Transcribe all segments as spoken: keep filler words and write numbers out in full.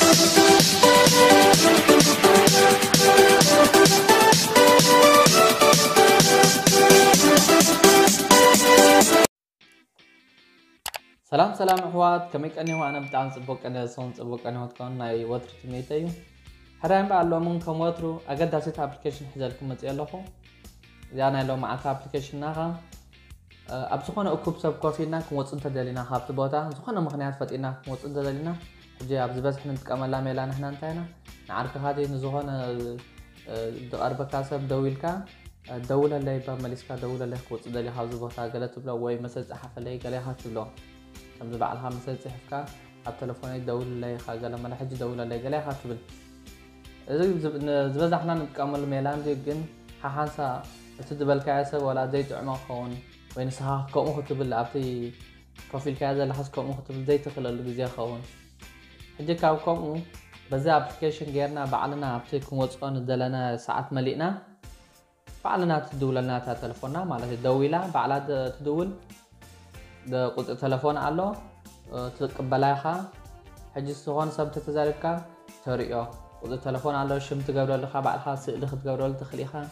سلام سلام أخوات كميك أني هو أنا بتاع صبوك أنا صون صبوك أنا هتكون ناي واتر تميتيو حرام بقى لو ممكن واترو أجد هسيت أبليكيشن حزالكم متيالله يعني لو معك أبليكيشن ناقة أبسخنا أكوب سب كوفينا كموت أنت دلنا حابت بوتا سخنا مخنيات فتينا كموت أنت دلنا جي أبز بس إحنا نتكمل لا ميلان إحنا انتهينا نعرف هذه نزوهنا أربع كاسب دويلكا الدولة اللي بمليسكا دولة اللي كموت دلنا حابت بوتا قالت بلا وي مثلا صحف اللي قالها حابت بلا كم زبع لها مثلا صحفك على التلفون الدولة اللي خاجة لما لحج دولة اللي قالها حابت بلا إذا زبز إحنا نتكمل ميلان دي جن حانسا تدبل كاسب ولا زيت عمق خون وين سها كم خطب اللي عبتي بروفيل كذا اللي حس كم خطب زي تخل اللي جزيا خون حدي كاو كم بزا ابلكيشن غيرنا بعلنا عبتي كم وصفنا دلنا ساعات ملينا بعلنا تدول لنا تا تلفوننا مالت الدويله بعلاد تدول ده قط تلفون على تقبلها حجي سخون سب تتزاربك تريو قط تلفون على شم تقبل لها بعلها سئل تقبل تخليها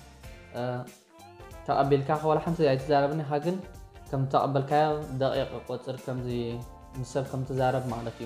تقبل كا ولا حمزة يتزاربني هاجن كم تقبل كا دقيقة قصر كم زي مسب كم تزارب مالتي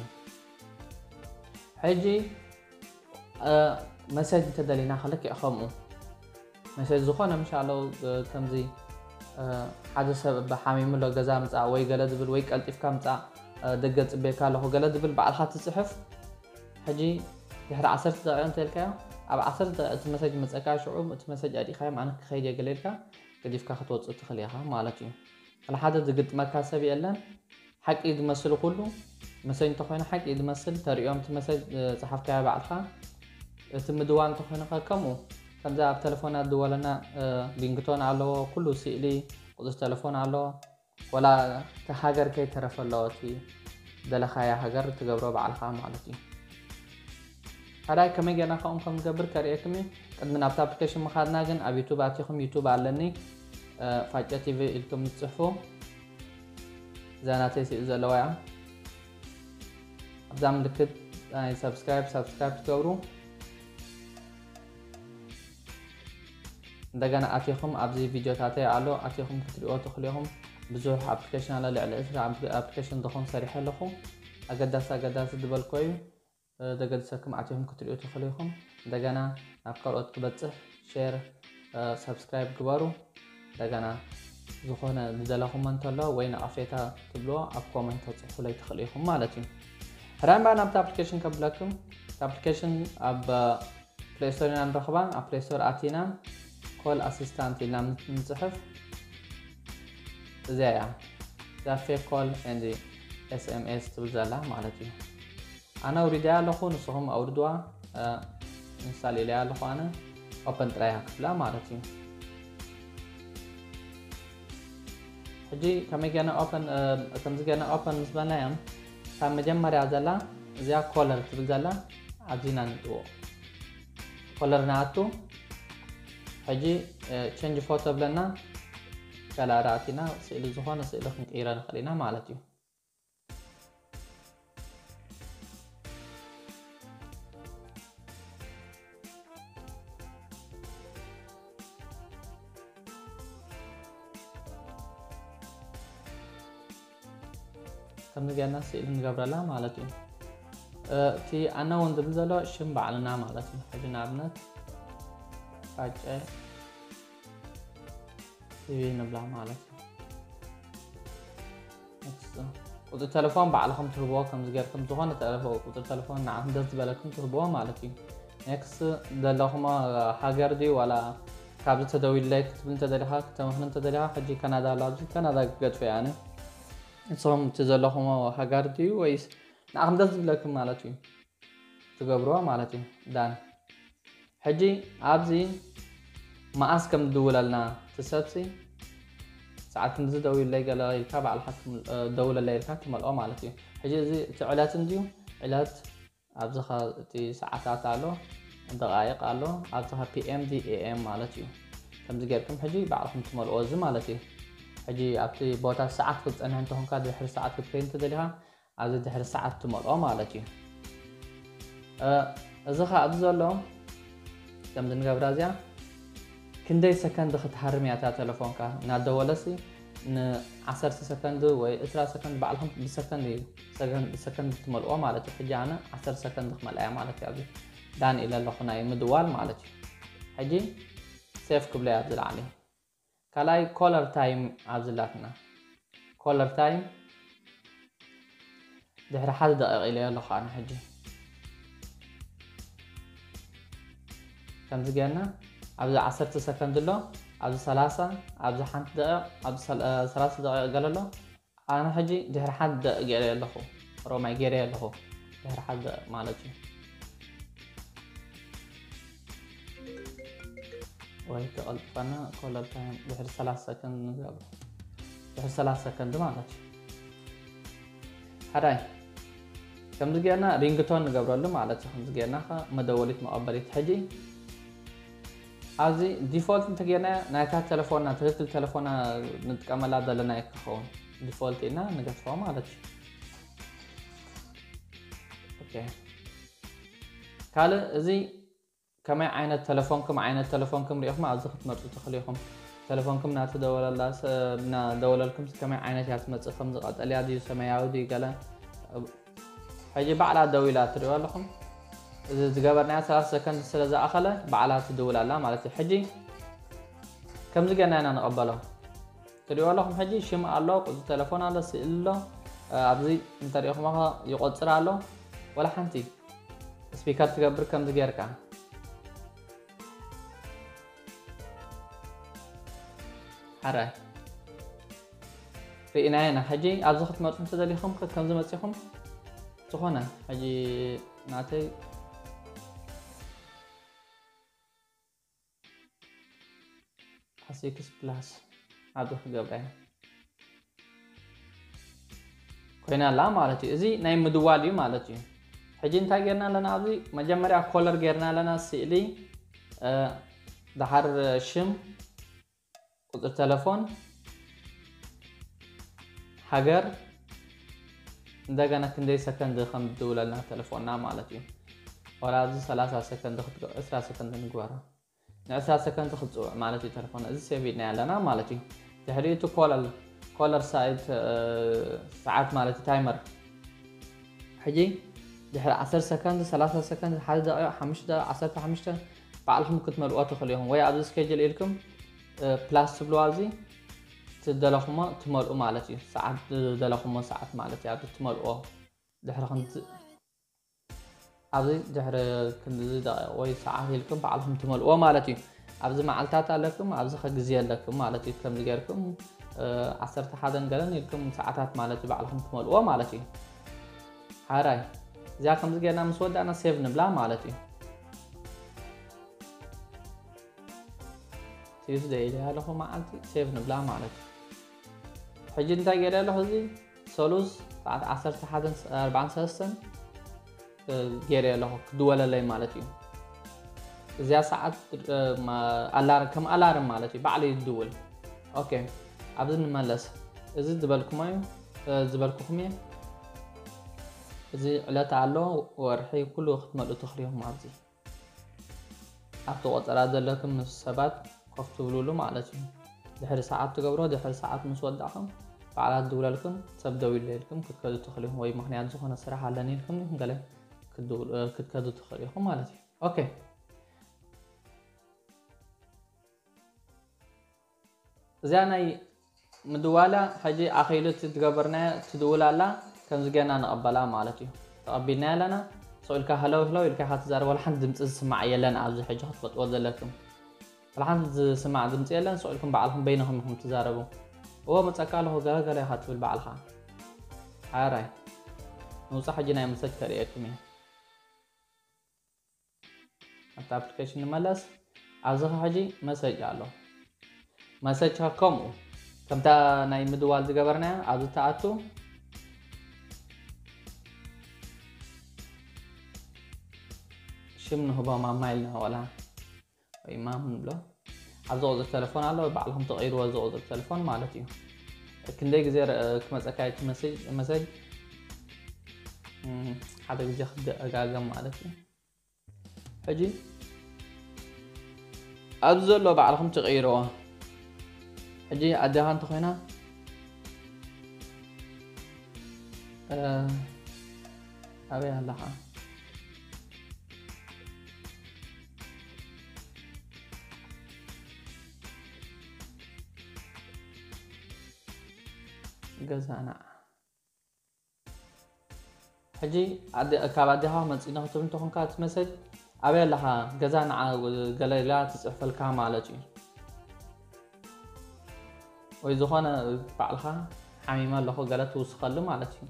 حجي أه مساج تدلينا خلك أخمو مساج زخانة مش على كم زي أه حدا سبب بحاميم لو جزا متاع وي جلد بال وي قلتف كم متاع دقت بيكا له جلد بال بعد حات الصحف حجي يحرق عشرة دقائق انت الكا أب عشرة دقائق مساج مسأكا شعوب مساج أدي خيام عنك خيجي قليلكا كديف كا خطوات تخليها مالتي على حدا دقت ما كاسب يلا حق يدمسل كله مثلا انت خوينا حق يدمسل تريوم تمسل صحف كا بعدها تمدوان تخوينا كمو كم ذا بتلفونات دولنا لينكتون على كله سيلي قدس تلفون على ولا تهاجر كي ترف اللوتي دل خايا هاجر تجبروا بعدها مالتي هذا كم جانا خام كم جبر كريكمي قد من أبتا أبليكيشن مخادنا جن أبي يوتيوب أعطيكم يوتيوب علني فاجأة تي في إلكم تصحوا زاناتي سي زلوايا أبدا ملكت يعني سبسكرايب سبسكرايب تكورو دعنا أعطيكم أبزي فيديو تاتي على أعطيكم كتير تخليهم بزوح أبليكيشن على العلة أبليكيشن دخون صريح لهم أقدس أقدس دبل كوي دقد سكم أعطيهم كتير تخليهم دعنا أبقى أتكبت شير سبسكرايب كبارو دعنا زخونا نزلهم من طلا وين عفيتها تبلوا أب كومنت تصحوا لي تخليهم مالتي هران بعنا بتا أبليكيشن قبلكم أبليكيشن أب بلاي ستور نرخبان أب بلاي ستور أتينا كول أسيستانت لنا نصحف زيها زافي كول عندي اس ام اس تبزلا مالتي أنا أريد ألخو نصهم أوردوا نسالي لي ألخو أنا أوبن ترايها كفلا مالتي حجي كم يجينا أوبن كم يجينا أوبن بالنسبة لنا كم مجمع زلا زيا كولر تبزلا عزينا ندو كولر ناتو حجي change photo بلنا كلاراتنا سئل زخانة سئل خنك إيران خلينا مالتي كم نجينا سئل نقبرلا مالتي تي أنا وندبل زلا شم بعلنا مالتي حجي نابنت فاجأة تي نبلع مالتي قد التلفون بعلهم تربوه كم زجر كم زخانة تلفون قد التلفون نعم دز بالكم تربوه مالتي نكس دلهما حجر دي ولا كابل تدوي لك تبين تدلها تمهن تدلها حجي كندا لازم كندا قد في يعني صوم تزلهما حجر دي ويس نعم دز بالكم مالتي تقبروه مالتي دان حجي عبزي ما أسكم دولة لنا تسبسي ساعات نزل دولة اللي قال يركب على الحكم الدولة اللي يركب مالهم مالتي حجي زي تعلات نديو علات عبزخا تي ساعات على دقائق على عبزخا بي ام دي اي ام مالتي كم زجركم حجي بعرفهم تمال اوز مالتي حجي عبتي بوتا ساعات كنت انا انتهم كاد دحر ساعات كنت تدليها عبزي دحر ساعات تمال او مالتي إذا خا أبزلو كم دنجا برازيا كندي سكند ختحرم يا تا تلفون كا نادو ولسي ن عشرة سكند وي عشرة سكند بعلهم بسكند سكند سكند تملؤ مالتي حجي أنا عشرة سكند خملأ مالتي أبي دان إلى اللخنا يمدوال مالتي حجي سيف قبل أبزل عليه كلاي كولر تايم أبزلاتنا كولر تايم دحر حد دقيقة إلى اللخنا حجي كم زجنا أبز عشرة سكند له أبز ثلاثة أبز حد دقيقة أبز ثلاثة دقائق قال له أنا حجي دحر حد دقيقة له رو ما يجري له دحر حد مالتي وهيك قلت فانا كل التايم دحر ثلاثة سكند نقابل دحر ثلاثة سكند مالتي هراي كم دقيقنا رينجتون نقابل له مالتي خمس دقيقنا خا مدولت مقابلت حجي أزي ديفولت نتجينا نايكا تلفوننا تغير تلفوننا نتكمل هذا لنا يكخون ديفولت إنا نقطعه مالتي أوكي كله زي كما عين تلفونكم عين تلفونكم ريحكم أزخت مرتو تخليهم تلفونكم ناتدول الله س نا دول لكم كما عين جات متصفم زقات اليادي سماياوي دي قال هيجي بعد دويلات ريوالهم إذا تجبرنا ثلاث سكند سلزة أخله بعلها تدول الله مالتي حجي كم زجنا أنا نقبله تريوا لهم حجي شم الله قد تلفون على سئله أبزي أنت ريحهم ما يقعد سرع له ولا حنتي سبيكر تجبر كم زجرك حرة في إناينا حجي أبزخت مرتين تدليهم كم زمن تسيهم تخونا حجي ناتي سيكس بلاس هذا قبله كوينا لا مالتي إزي نايم مدوالي مالتي حجين تاجرنا لنا أبي مجمرة كولر جرنا لنا سئلي أه دحر شم قطر تلفون حجر دقنا كندي سكند خم دولة لنا تلفوننا مالتي ولا أبي ثلاثة سكند خد عشرة سكند نقوارا عشرة سكند خد مالتي تلفون إزي سيبينا لنا مالتي تحريتو كولر كولر سايت أه ساعات مالتي تايمر حجي دحر عشرة سكند ثلاثة سكند حد دقيقة خمس دقائق عشرة خمس دقائق بعلهم كنت ملؤات خليهم ويا أبز سكيجل إلكم أه بلاس بلوازي تدلخما تملؤ مالتي ساعات تدلخما ساعات مالتي أبز تملؤه دحر خمس أبز دحر كنت دقيقة ويا ساعات إلكم بعلهم تملؤه مالتي أبز معلتات لكم أبز خجزية لكم مالتي كم دقيقكم أه عشرة حدا قالن إلكم ساعات مالتي بعلهم تملؤه مالتي هاي زي كم زجنا مسود أنا سيف نبلا مالتي سيف ده إلى هذا هو مالتي سيف نبلا مالتي حجي نتا جري له زي سولوز بعد عشرة حدا أربعين سنة جري له دولة لي مالتي زي ساعات ما ألارم كم ألارم مالتي بعلي الدول أوكي أبدأ نملس إذا دبلكم أيو دبلكم أيو زي لا تعلو ورحي كله وقت ما تخليهم معزي أبتو أتراد لكم السبات قفتوا بلولو معلتي دحر ساعات تقبروا دحر ساعات مسودعهم فعلى الدولة لكم تبدأوا لكم كتكادوا تخليهم وي مخنيات زخونا الصراحة لاني لكم لكم قال كتكادوا تخليهم معلتي أوكي زي أنا مدوالة حاجي أخيلو تتقبرنا تدول الله كم زجنا نقبلها مالتي تقبلنا لنا سؤالك هلا وهلا ويلك هتزار ولا حد دمت سمع يلنا عاوز حاجة خطبت ولا لكم ولا حد سمع دمت يلنا سؤالكم بعلهم بينهم هم تزاربوا هو متسكاله قال قال هات بالبعلها هاي نوصح جينا مسج كريكم حتى ابلكيشن ملس عاوز حاجي مسج على مسج كم كم تا ناي مدوال زجبرنا عاوز تعاتو شمنه هو ما مايلنا ولا أي ما من بلا عزوز التلفون على وبعلهم تغير وزوز التلفون مالتي لكن ديك زير كم زكاية مسج مسج حدا يجي خد أجازة مالتي حجي أبزلوا بعلهم تغيروها حجي أديها أنت خوينا أه... أبي هلا جزانا حجي أدي كابديها مسينا هتبين تكون كات مسج أبي لها جزانا جليلا تصف الكام على جي وإذا خانا بعلها حميمة له جلت وسخلهم على جي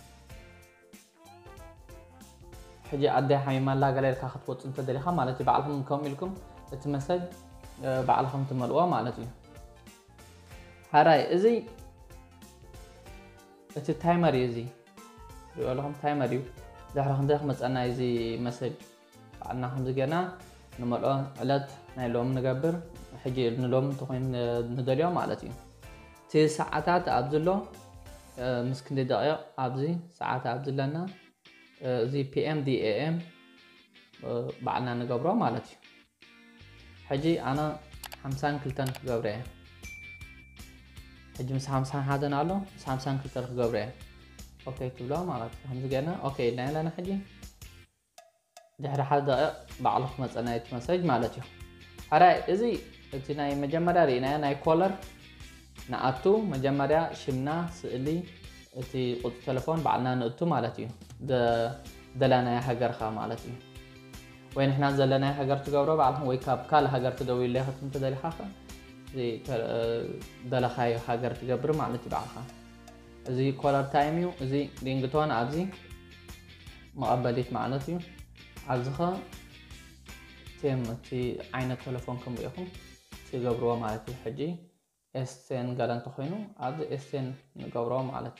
حجي أدي حميمة لا جليل كخطوة أنت دريها مالتي بعلهم نكملكم تمسج بعلهم تملوا مالتي هراي إزي أنت تايمر يزي يقول لهم تايمر يو ده راح ندخل مسألة يزي مسج عنا خمسة جنا نمرة علت نيلوم نجبر حجي نلوم تخين ندليا مالتي تي ساعات أبزلو مسكين دقائق أبزي ساعات أبزلنا زي بي إم دي إيه إم بعدنا نجبره مالتي حجي أنا خمسان كلتن جبره حجي مس خمسان هذا نالو مس خمسان كلتن جبره أوكي تبلا مالتي خمسة جنا أوكي لا لا حجي دحر حدا بعلق مسألة مسج مالتي هراي إزي تناي مجمرة رينا ناي كولر نأتو مجمرة شمنا سئلي تي قط تلفون بعدنا نأتو مالتي د دلنا هجر خا مالتي وين إحنا زلنا هجر تجاوبه بعدهم ويكاب كال هجر تدوي لها تم تدلي حقا زي دل خاي هجر تجبر مالتي بعدها زي كولر تايميو زي رينجتون عبزي مقبلت مالتي عزخا تيم تي عين التلفون كم بيكم تجبروه مالتي حجي استن قالن تخينو عبد استن نجبروه مالتي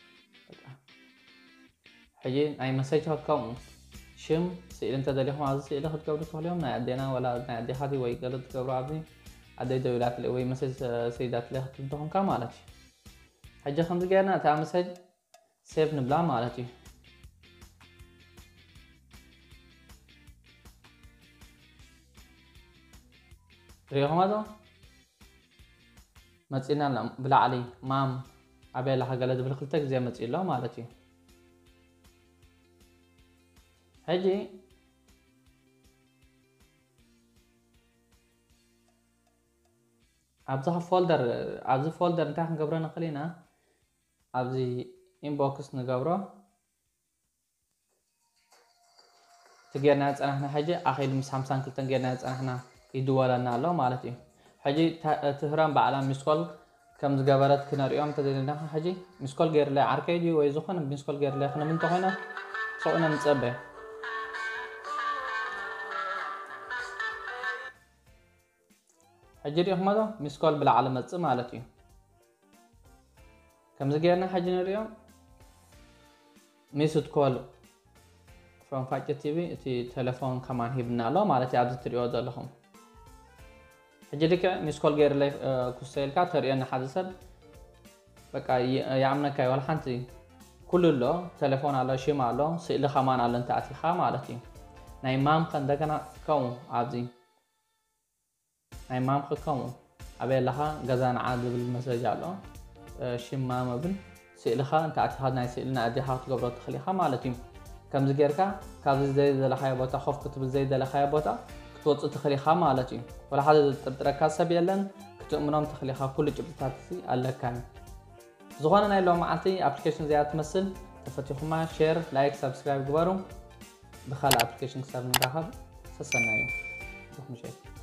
حجي أي مسج هكم شم سئل أنت دليهم عز سئل هاد جبروا تخليهم نعدينا ولا نعدي هذه ويقلد جبروا عبدي عدي دولات اللي وي مسج سيدات له تنتهم كم مالتي حجي خمس جانا تاع مسج سيف نبلا مالتي ريهم هذا متسينا بلا علي مام أبي لها قلد بالخلتك زي متسيلا مالتي هجي أبزها فولدر أبزي فولدر نتاعك نقبره نقلينا أبزي إنبوكس نقبره تجينا ناس أنا هنا هجي أخير مس خمسان كل تنجينا ناس أنا هنا يدورنا له مالتي حجي تهران بعلام مسكول كم زجبرت كنا اليوم تدلنا حجي مسكول غير لا عركيدي ويزخن مسكول غير لا خنا من تهنا سوينا نصبه حجي اليوم هذا مسكول بالعلامة مالتي كم زجينا حجي اليوم ميسود كول from فايت تي في تي تلفون كمان هيبنا له مالتي عبد التريود لهم حجي لك مسكول غير لا كوسيل كاتر يعني حدثت بقى يعملنا كاي ولا حنتي كل له تلفون على شيء ماله سئل خمان على انت اتخا مالتي ناي مام خندقنا كون عبدي ناي مام خكون ابي لها غزان عاد بالمسج على شي مام بن سئل خا انت اتخا ناي سئلنا ادي حاط قبره تخليها مالتي كم زغيركا كاز زي دلخاي بوتا خوف كتب زي دلخاي بوتا كتوص تخليها مالتي ولا حدا ترتركا سب يلن كتؤمنهم تخليها كل جبتاتي الله كان زغانا ناي لو معتي ابلكيشن زي تمثل تفتحوا شير لايك سبسكرايب جبروا بخال ابلكيشن كسر نراحب سسنايو مشي